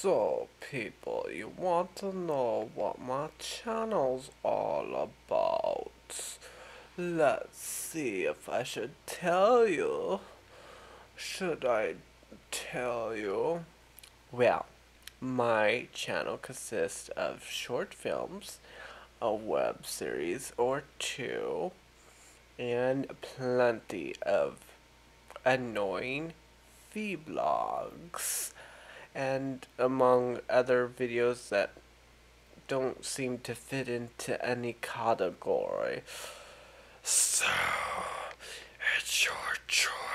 So, people, you want to know what my channel's all about? Let's see if I should tell you. Should I tell you? Well, my channel consists of short films, a web series or two, and plenty of annoying vlogs, and among other videos that don't seem to fit into any category. So, it's your choice.